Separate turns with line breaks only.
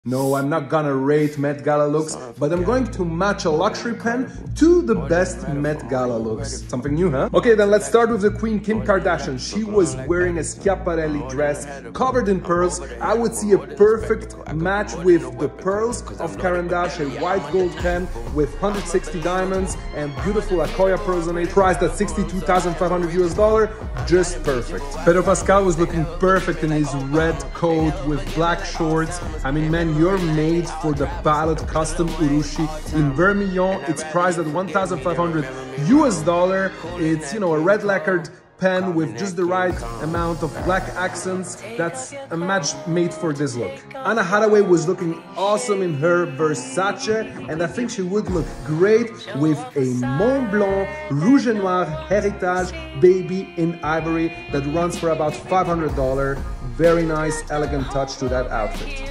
No, I'm not gonna rate Met Gala looks, but I'm going to match a luxury pen to the best Met Gala looks. Something new, huh? Okay, then let's start with the Queen Kim Kardashian. She was wearing a Schiaparelli dress covered in pearls. I would see a perfect match with the pearls of Caran d'Ache, a white gold pen with 160 diamonds and beautiful Akoya pearls on it, priced at $62,500 US. Just perfect. Pedro Pascal was looking perfect in his red coat with black shorts. I mean, man, you're made for the Pilot Custom Urushi in Vermillon. It's priced at $1,500 US. It's, a red lacquered pen with just the right amount of black accents. That's a match made for this look. Anna Hathaway was looking awesome in her Versace, and I think she would look great with a Mont Blanc Rouge et Noir Heritage Baby in ivory that runs for about $500. Very nice, elegant touch to that outfit.